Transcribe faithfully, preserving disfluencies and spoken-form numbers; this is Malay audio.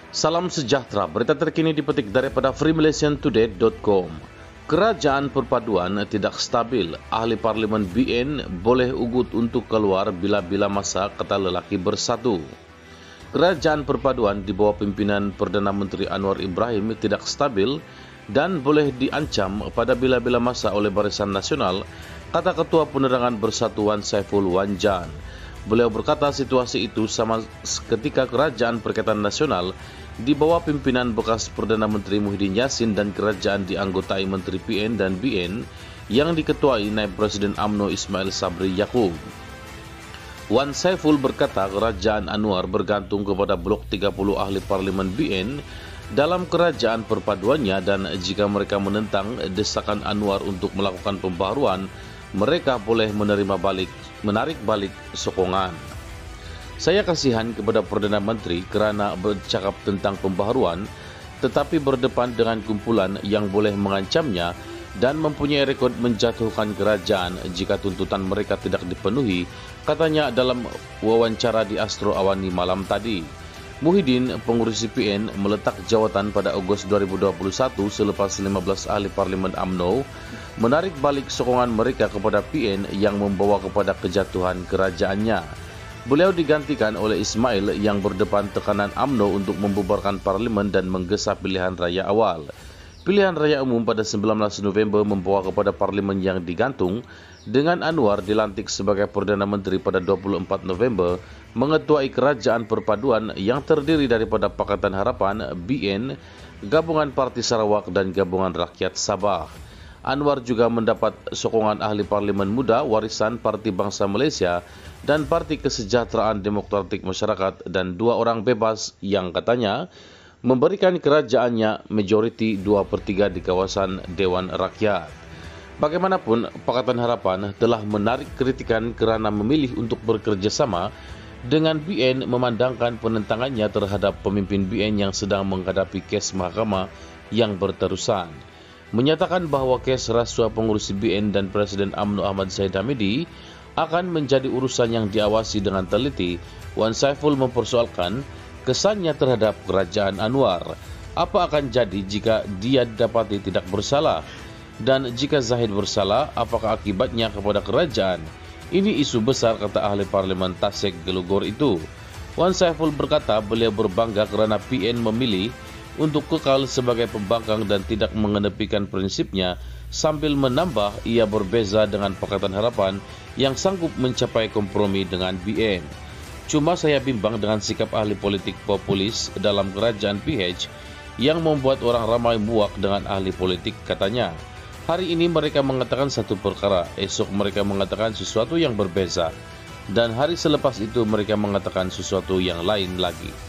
Salam sejahtera, berita terkini dipetik daripada free malaysian today dot com. Kerajaan perpaduan tidak stabil. Ahli Parlimen B N boleh ugut untuk keluar bila-bila masa, kata lelaki bersatu. Kerajaan perpaduan di bawah pimpinan Perdana Menteri Anwar Ibrahim tidak stabil dan boleh diancam pada bila-bila masa oleh Barisan Nasional, kata Ketua Penerangan Bersatu Wan Saiful Wanjan. Beliau berkata situasi itu sama ketika Kerajaan Perikatan Nasional di bawah pimpinan bekas Perdana Menteri Muhyiddin Yassin dan kerajaan dianggotai Menteri P N dan B N yang diketuai Naib Presiden U M N O Ismail Sabri Yaakob. Wan Saiful berkata kerajaan Anwar bergantung kepada blok tiga puluh ahli parlimen B N dalam kerajaan perpaduannya, dan jika mereka menentang desakan Anwar untuk melakukan pembaharuan, mereka boleh menerima balik, menarik balik sokongan. Saya kasihan kepada Perdana Menteri kerana bercakap tentang pembaharuan tetapi berdepan dengan kumpulan yang boleh mengancamnya dan mempunyai rekod menjatuhkan kerajaan jika tuntutan mereka tidak dipenuhi, katanya dalam wawancara di Astro Awani malam tadi. Muhyiddin, pengurusi P N, meletak jawatan pada Ogos dua ribu dua puluh satu selepas lima belas ahli parlimen U M N O menarik balik sokongan mereka kepada P N yang membawa kepada kejatuhan kerajaannya. Beliau digantikan oleh Ismail yang berdepan tekanan U M N O untuk membubarkan parlimen dan menggesa pilihan raya awal. Pilihan raya umum pada sembilan belas November membawa kepada parlimen yang digantung, dengan Anwar dilantik sebagai Perdana Menteri pada dua puluh empat November, mengetuai kerajaan perpaduan yang terdiri daripada Pakatan Harapan, B N, Gabungan Parti Sarawak dan Gabungan Rakyat Sabah. Anwar juga mendapat sokongan ahli parlimen muda, Warisan Parti Bangsa Malaysia dan Parti Kesejahteraan Demokratik Masyarakat, dan dua orang bebas yang katanya memberikan kerajaannya majoriti dua per tiga di kawasan Dewan Rakyat. Bagaimanapun, Pakatan Harapan telah menarik kritikan kerana memilih untuk bekerjasama dengan B N memandangkan penentangannya terhadap pemimpin B N yang sedang menghadapi kes mahkamah yang berterusan. Menyatakan bahawa kes rasuah pengurusi B N dan Presiden U M N O Ahmad Zahid Hamidi akan menjadi urusan yang diawasi dengan teliti, Wan Saiful mempersoalkan kesannya terhadap kerajaan Anwar. Apa akan jadi jika dia didapati tidak bersalah? Dan jika Zahid bersalah, apakah akibatnya kepada kerajaan? Ini isu besar, kata ahli parlimen Tasek Gelugor itu. Wan Saiful berkata beliau berbangga kerana P N memilih untuk kekal sebagai pembangkang dan tidak mengenepikan prinsipnya, sambil menambah ia berbeza dengan Pakatan Harapan yang sanggup mencapai kompromi dengan B N. Cuma saya bimbang dengan sikap ahli politik populis dalam kerajaan P H yang membuat orang ramai muak dengan ahli politik, katanya. Hari ini mereka mengatakan satu perkara, esok mereka mengatakan sesuatu yang berbeza, dan hari selepas itu mereka mengatakan sesuatu yang lain lagi.